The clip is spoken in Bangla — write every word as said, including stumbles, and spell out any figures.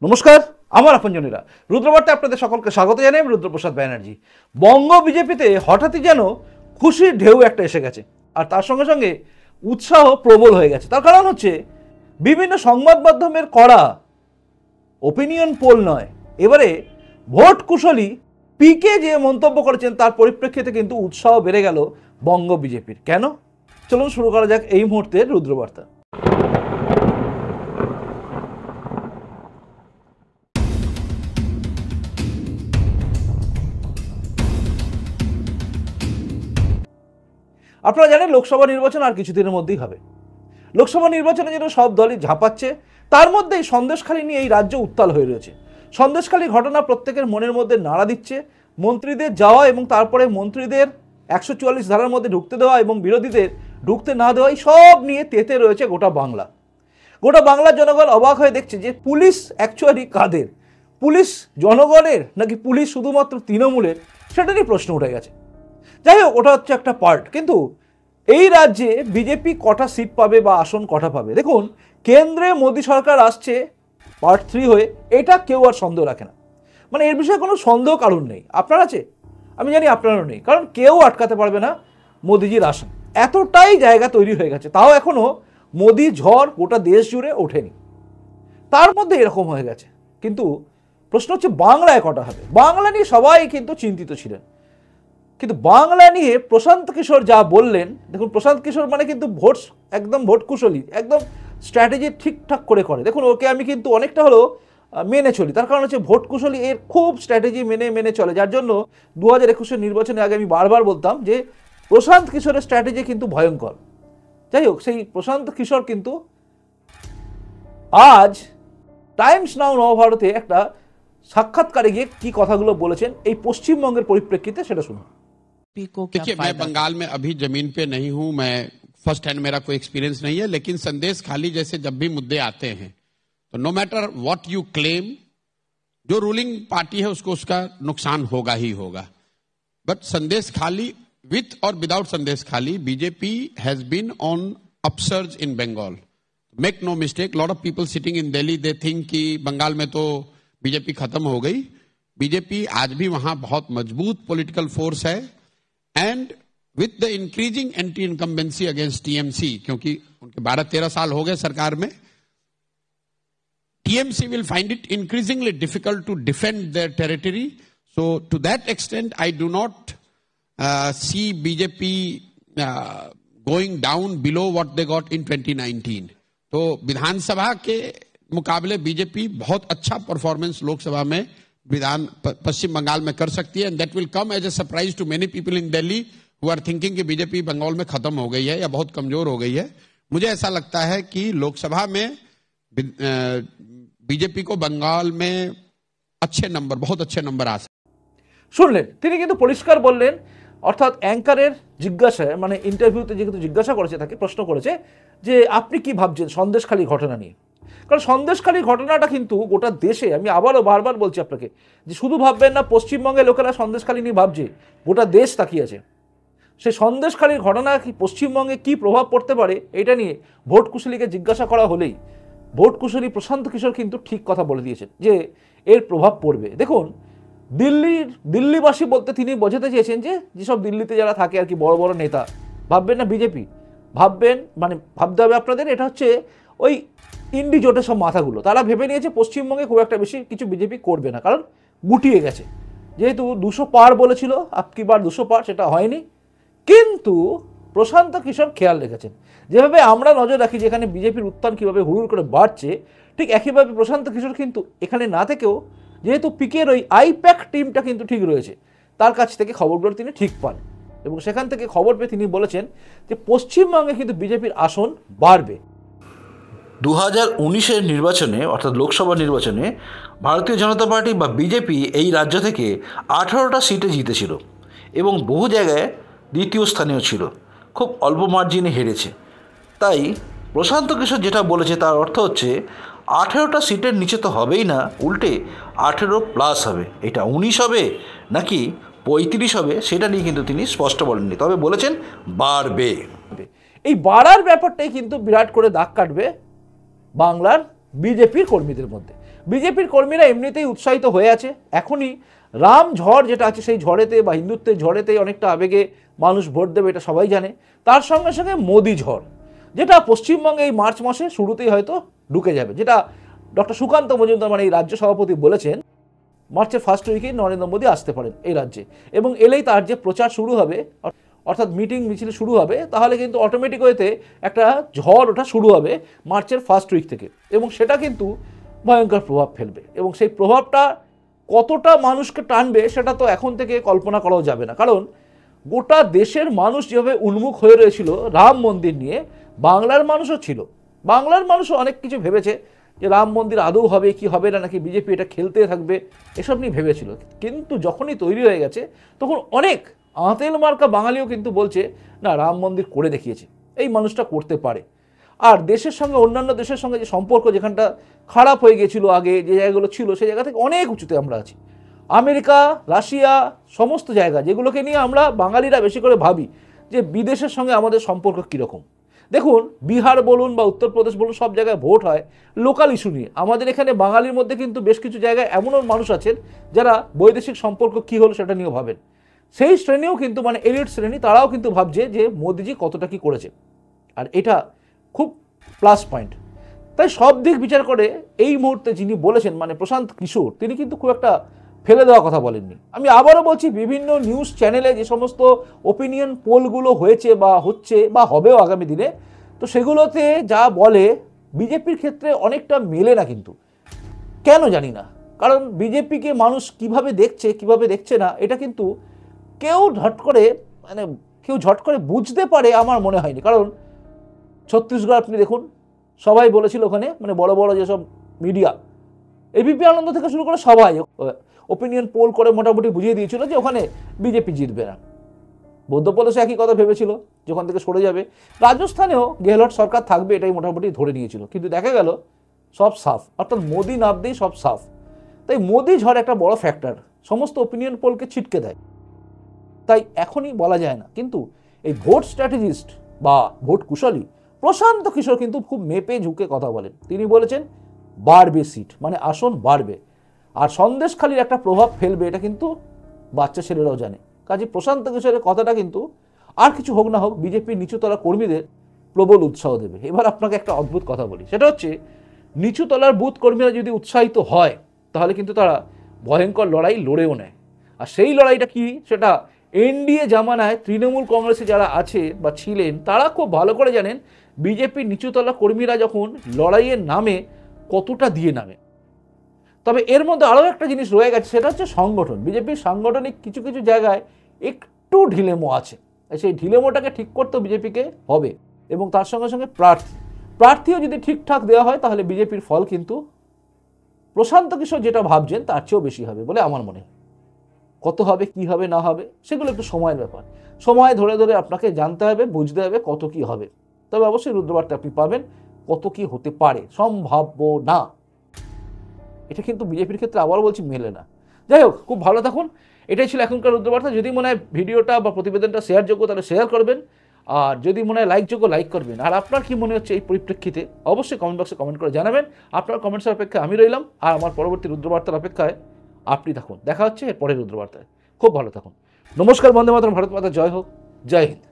নমস্কার, আমার আপনজনেরা রুদ্রবার্তে আপনাদের সকলকে স্বাগত জানাই। রুদ্রপ্রসাদ ব্যানার্জি। বঙ্গ বিজেপিতে হঠাৎই যেন খুশির ঢেউ একটা এসে গেছে, আর তার সঙ্গে সঙ্গে উৎসাহ প্রবল হয়ে গেছে। তার কারণ হচ্ছে বিভিন্ন সংবাদ মাধ্যমের করা ওপিনিয়ন পোল নয়, এবারে ভোট কুশলী পিকে যে মন্তব্য করেছেন তার পরিপ্রেক্ষিতে কিন্তু উৎসাহ বেড়ে গেল বঙ্গ বিজেপির। কেন? চলুন শুরু করা যাক এই মুহূর্তের রুদ্রবার্তা। আপনারা জানেন লোকসভা নির্বাচন আর কিছুদিনের মধ্যেই হবে। লোকসভা নির্বাচনে যেন সব দলই ঝাঁপাচ্ছে, তার মধ্যেই সন্দেশখালী নিয়ে এই রাজ্য উত্তাল হয়ে রয়েছে। সন্দেশখালী ঘটনা প্রত্যেকের মনের মধ্যে নাড়া দিচ্ছে। মন্ত্রীদের যাওয়া এবং তারপরে মন্ত্রীদের একশো চুয়াল্লিশ ধারার মধ্যে ঢুকতে দেওয়া এবং বিরোধীদের ঢুকতে না দেওয়াই সব নিয়ে তেতে রয়েছে গোটা বাংলা। গোটা বাংলার জনগণ অবাক হয়ে দেখছে যে পুলিশ অ্যাকচুয়ালি কাদের, পুলিশ জনগণের নাকি পুলিশ শুধুমাত্র তৃণমূলের, সেটা নিয়ে প্রশ্ন উঠে গেছে। যাই হোক, ওটা হচ্ছে একটা পার্ট। কিন্তু এই রাজ্যে বিজেপি কটা সিট পাবে বা আসন কটা পাবে? দেখুন, কেন্দ্রে মোদী সরকার আসছে পার্ট থ্রি হয়ে, এটা কেউ আর সন্দেহ রাখে না। মানে এর বিষয়ে কোনো সন্দেহ কারণ নেই। আপনার আছে, আমি জানি আপনারও নেই, কারণ কেউ আটকাতে পারবে না মোদিজির আসন। এতটাই জায়গা তৈরি হয়ে গেছে, তাও এখনও মোদি ঝড় গোটা দেশ জুড়ে ওঠেনি, তার মধ্যে এরকম হয়ে গেছে। কিন্তু প্রশ্ন হচ্ছে বাংলায় কটা হবে? বাংলা নিয়ে সবাই কিন্তু চিন্তিত ছিলেন, কিন্তু বাংলা নিয়ে প্রশান্ত কিশোর যা বললেন, দেখুন প্রশান্ত কিশোর মানে কিন্তু ভোট একদম ভোট কুশলী, একদম স্ট্র্যাটেজি ঠিকঠাক করে করে। দেখুন, ওকে আমি কিন্তু অনেকটা হলেও মেনে চলি, তার কারণ হচ্ছে ভোট কুশলী এর খুব স্ট্র্যাটেজি মেনে মেনে চলে, যার জন্য দু হাজার একুশের নির্বাচনে আগে আমি বারবার বলতাম যে প্রশান্ত কিশোরের স্ট্র্যাটেজি কিন্তু ভয়ঙ্কর। যাই হোক, সেই প্রশান্ত কিশোর কিন্তু আজ টাইমস নাও নবভারতে একটা সাক্ষাৎকারে গিয়ে কি কথাগুলো বলেছেন এই পশ্চিমবঙ্গের পরিপ্রেক্ষিতে, সেটা শুনুন। देखिए, मैं बंगाल में अभी जमीन पे नहीं हूं, मैं फर्स्ट हैंड मेरा कोई एक्सपीरियंस नहीं है, लेकिन संदेश खाली जैसे जब भी मुद्दे आते हैं तो no matter what you claim, जो रूलिंग पार्टी है उसको उसका नुकसान होगा ही होगा। बट संदेश खाली विथ और without Sandeshkhali, BJP has been on upsurge in Bengal. Make no mistake, lot of people sitting in Delhi they think कि बंगाल में तो बीजेपी खत्म हो गई। बीजेपी आज भी वहां बहुत मजबूत पॉलिटिकल फोर्स है, and with the increasing anti incumbency against TMC, क्योंकि उनके बारह तेरह साल हो गए सरकार में, TMC will find it increasingly difficult to defend their territory. So to that extent I do not see BJP going down below what they got in twenty nineteen. तो विधानसभा के मुकाबले बीजेपी बहुत अच्छा परफॉर्मेंस लोकसभा में विधान पश्चिम बंगाल में कर सकती है, and that will come as a surprise to many people in Delhi who are thinking कि बीजेपी बंगाल में खत्म हो गई है या बहुत कमजोर हो गई है। मुझे ऐसा लगता है कि लोकसभा में बीजेपी को बंगाल में अच्छे नंबर, बहुत अच्छे नंबर आ सकते। শুনলেন, তিনি কিন্তু পরিষ্কার বললেন, অর্থাৎ অ্যাঙ্কারের জিজ্ঞাসায়, মানে ইন্টারভিউতে যেহেতু জিজ্ঞাসা করেছে, তাকে প্রশ্ন করেছে যে আপনি কি ভাবছেন সন্দেশখালী ঘটনা নিয়ে। কারণ সন্দেশখালী ঘটনাটা কিন্তু গোটা দেশে, আমি আবারও বারবার বলছি আপনাকে, যে শুধু ভাববেন না পশ্চিমবঙ্গের লোকেরা সন্দেশখালী নিয়ে ভাবছে, গোটা দেশ তাকিয়ে আছে। সেই সন্দেশখালীর ঘটনা কি পশ্চিমবঙ্গে কি প্রভাব পড়তে পারে এটা নিয়ে ভোট কুশলীকে জিজ্ঞাসা করা হলেই ভোট কুশলী প্রশান্ত কিশোর কিন্তু ঠিক কথা বলে দিয়েছেন যে এর প্রভাব পড়বে। দেখুন, দিল্লির দিল্লিবাসী বলতে তিনি বোঝাতে চেয়েছেন যে যেসব দিল্লিতে যারা থাকে আর কি, বড় বড় নেতা, ভাববেন না বিজেপি, ভাববেন মানে ভাবতে হবে আপনাদের, এটা হচ্ছে ওই ইন্ডি জোটের সব মাথাগুলো, তারা ভেবে নিয়েছে পশ্চিমবঙ্গে খুব একটা বেশি কিছু বিজেপি করবে না, কারণ গুটিয়ে গেছে। যেহেতু দুশো পার বলেছিল, আপকি বার দুশো পার, সেটা হয়নি। কিন্তু প্রশান্ত কিশোর খেয়াল রেখেছেন, যেভাবে আমরা নজর রাখি যেখানে বিজেপির উত্থান কীভাবে হুড়ুড় করে বাড়ছে, ঠিক একইভাবে প্রশান্ত কিশোর কিন্তু এখানে না থেকেও, যেহেতু পিকের ওই আইপ্যাক টিমটা কিন্তু ঠিক রয়েছে, তার কাছ থেকে খবরগুলো তিনি ঠিক পান, এবং সেখান থেকে খবর পেয়ে তিনি বলেছেন যে পশ্চিমবঙ্গে কিন্তু বিজেপির আসন বাড়বে। দু হাজার উনিশের নির্বাচনে, অর্থাৎ লোকসভা নির্বাচনে, ভারতীয় জনতা পার্টি বা বিজেপি এই রাজ্য থেকে আঠারোটা সিটে জিতেছিল এবং বহু জায়গায় দ্বিতীয় স্থানেও ছিল, খুব অল্প মার্জিনে হেরেছে। তাই প্রশান্ত কিশোর যেটা বলেছে তার অর্থ হচ্ছে আঠেরোটা সিটের নিচে তো হবেই না, উল্টে আঠেরো প্লাস হবে। এটা উনিশ হবে নাকি পঁয়ত্রিশ হবে সেটা নিয়ে কিন্তু তিনি স্পষ্ট বলেননি, তবে বলেছেন বাড়বে। এই বাড়ার ব্যাপারটাই কিন্তু বিরাট করে দাগ কাটবে বাংলার বিজেপির কর্মীদের মধ্যে। বিজেপির কর্মীরা এমনিতেই উৎসাহিত হয়ে আছে। এখনই রাম ঝড় যেটা আছে সেই ঝড়েতে বা হিন্দুত্বের ঝড়েতে অনেকটা আবেগে মানুষ ভোট দেবে, এটা সবাই জানে। তার সঙ্গে সঙ্গে মোদি ঝড়, যেটা পশ্চিমবঙ্গে এই মার্চ মাসে শুরুতেই হয়তো ঢুকে যাবে, যেটা ডক্টর সুকান্ত মজুমদার মানে এই রাজ্য সভাপতি বলেছেন মার্চের ফার্স্ট উইকে নরেন্দ্র মোদী আসতে পারেন এই রাজ্যে, এবং এলেই তার যে প্রচার শুরু হবে অর্থাৎ মিটিং মিছিল শুরু হবে, তাহলে কিন্তু অটোমেটিক ওয়েতে একটা ঝড় ওঠা শুরু হবে মার্চের ফার্স্ট উইক থেকে, এবং সেটা কিন্তু ভয়ঙ্কর প্রভাব ফেলবে। এবং সেই প্রভাবটা কতটা মানুষকে টানবে সেটা তো এখন থেকে কল্পনা করাও যাবে না, কারণ গোটা দেশের মানুষ যেভাবে উন্মুখ হয়ে রয়েছিল রাম মন্দির নিয়ে, বাংলার মানুষও ছিল। বাংলার মানুষও অনেক কিছু ভেবেছে যে রাম মন্দির আদৌ হবে কি হবে না, নাকি বিজেপি এটা খেলতে থাকবে, এসব নিয়ে ভেবেছিল। কিন্তু যখনই তৈরি হয়ে গেছে তখন অনেক আঁতেল মার্কা বাঙালিও কিন্তু বলছে না, রাম মন্দির করে দেখিয়েছে, এই মানুষটা করতে পারে। আর দেশের সঙ্গে অন্যান্য দেশের সঙ্গে যে সম্পর্ক যেখানটা খারাপ হয়ে গিয়েছিল আগে, যে জায়গাগুলো ছিল সেই জায়গা থেকে অনেক উঁচুতে আমরা আছি। আমেরিকা, রাশিয়া, সমস্ত জায়গা যেগুলোকে নিয়ে আমরা বাঙালিরা বেশি করে ভাবি যে বিদেশের সঙ্গে আমাদের সম্পর্ক কীরকম। দেখুন, বিহার বলুন বা উত্তরপ্রদেশ বলুন, সব জায়গায় ভোট হয় লোকাল ইস্যু নিয়ে। আমাদের এখানে বাঙালির মধ্যে কিন্তু বেশ কিছু জায়গায় এমনও মানুষ আছেন যারা বৈদেশিক সম্পর্ক কী হলো সেটা নিয়েও ভাবেন। সেই শ্রেণীও কিন্তু মানে এলিট শ্রেণী, তারাও কিন্তু ভাবছে যে মোদিজি কতটা কী করেছে, আর এটা খুব প্লাস পয়েন্ট। তাই সব দিক বিচার করে এই মুহূর্তে যিনি বলেছেন মানে প্রশান্ত কিশোর, তিনি কিন্তু খুব একটা ফেলে দেওয়া কথা বলেননি। আমি আবারও বলছি, বিভিন্ন নিউজ চ্যানেলে যে সমস্ত ওপিনিয়ন পোলগুলো হয়েছে বা হচ্ছে বা হবেও আগামী দিনে, তো সেগুলোতে যা বলে বিজেপির ক্ষেত্রে অনেকটা মেলে না। কিন্তু কেন জানি না, কারণ বিজেপিকে মানুষ কিভাবে দেখছে কিভাবে দেখছে না, এটা কিন্তু কেউ ঝট করে মানে কেউ ঝট করে বুঝতে পারে আমার মনে হয়নি। কারণ ছত্তিশগড় আপনি দেখুন, সবাই বলেছিল ওখানে মানে বড় বড় যেসব মিডিয়া, এবিপি আনন্দ থেকে শুরু করে সবাই ওপিনিয়ন পোল করে মোটামুটি বুঝিয়ে দিয়েছিল যে ওখানে বিজেপি জিতবে না। মধ্যপ্রদেশে একই কথা ভেবেছিল যে ওখান থেকে সরে যাবে। রাজস্থানেও গেহলট সরকার থাকবে এটাই মোটামুটি ধরে নিয়েছিল, কিন্তু দেখা গেল সব সাফ, অর্থাৎ মোদি নামতেই সব সাফ। তাই মোদি ঝড় একটা বড় ফ্যাক্টর, সমস্ত ওপিনিয়ন পোলকে ছিটকে দেয়। তাই এখনই বলা যায় না, কিন্তু এই ভোট স্ট্র্যাটেজিস্ট বা ভোট কুশলী প্রশান্ত কিশোর কিন্তু খুব মেপে ঝুঁকে কথা বলেন। তিনি বলেছেন বাড়বে সিট, মানে আসন বাড়বে, আর সন্দেশখালির একটা প্রভাব ফেলবে, এটা কিন্তু বাচ্চা ছেলেরাও জানে। কাজে প্রশান্ত কিশোরের কথাটা কিন্তু আর কিছু হোক না হোক বিজেপির নিচুতলা কর্মীদের প্রবল উৎসাহ দেবে। এবার আপনাকে একটা অদ্ভুত কথা বলি, সেটা হচ্ছে নিচুতলার বুথ কর্মীরা যদি উৎসাহিত হয় তাহলে কিন্তু তারা ভয়ঙ্কর লড়াই লড়েও নেয়। আর সেই লড়াইটা কি, সেটা এনডিএ জামানায় তৃণমূল কংগ্রেসে যারা আছে বা ছিলেন তারা খুব ভালো করে জানেন বিজেপির নিচুতলা কর্মীরা যখন লড়াইয়ের নামে কতটা দিয়ে নামে। তবে এর মধ্যে আরও একটা জিনিস রয়ে গেছে, সেটা হচ্ছে সংগঠন। বিজেপির সাংগঠনিক কিছু কিছু জায়গায় একটু ঢিলেমো আছে, সেই ঢিলেমোটাকে ঠিক করতেও বিজেপিকে হবে। এবং তার সঙ্গে সঙ্গে প্রার্থী প্রার্থীও যদি ঠিকঠাক দেওয়া হয় তাহলে বিজেপির ফল কিন্তু প্রশান্ত কিশোর যেটা ভাবছেন তার চেয়েও বেশি হবে বলে আমার মনে হয়। কত হবে, কি হবে না হবে, সেগুলো একটু সময়ের ব্যাপার। সময় ধরে ধরে আপনাকে জানতে হবে, বুঝতে হবে কত কি হবে। তবে অবশ্যই রুদ্রবার্তা আপনি পাবেন কত কি হতে পারে, সম্ভাব্য না, এটা কিন্তু বিজেপির ক্ষেত্রে আবারও বলছি মেলে না। যাই হোক, খুব ভালো থাকুন। এটাই ছিল এখনকার রুদ্রবার্তা। যদি মনে হয় ভিডিওটা বা প্রতিবেদনটা শেয়ারযোগ্য তাহলে শেয়ার করবেন, আর যদি মনে হয় লাইকযোগ্য লাইক করবেন। আর আপনার কি মনে হচ্ছে এই পরিপ্রেক্ষিতে অবশ্যই কমেন্ট বক্সে কমেন্ট করে জানাবেন। আপনার কমেন্টসের অপেক্ষায় আমি রইলাম, আর আমার পরবর্তী রুদ্রবার্তার অপেক্ষায় আপনি থাকুন। দেখা হচ্ছে এর পরের রুদ্রবার্তায়। খুব ভালো থাকুন। নমস্কার, বন্দে মাতরম, ভারত মাতা জয় হোক, জয় হিন্দ।